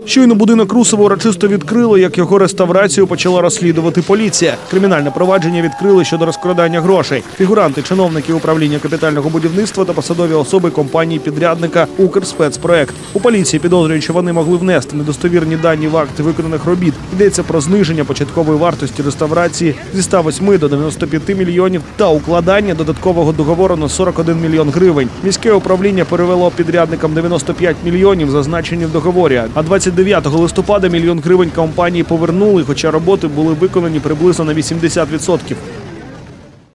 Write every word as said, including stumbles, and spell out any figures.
Щойно будинок Русова урочисто відкрили, як його реставрацію почала розслідувати поліція. Кримінальне провадження відкрили щодо розкрадання грошей. Фігуранти, чиновники управління капітального будівництва та посадові особи компанії-підрядника «Укрспецпроект». У поліції підозрюють, що вони могли внести недостовірні дані в акти виконаних робіт. Йдеться про зниження початкової вартості реставрації зі ста восьми до дев'яноста п'яти мільйонів та укладання додаткового договору на сорок один мільйон гривень. Міське управління перевело підрядникам дев'яносто п'ять мільйонів, зазначені в договорі, а двадцять дев'ятого листопада мільйон гривень компанії повернули, хоча роботи були виконані приблизно на вісімдесят відсотків.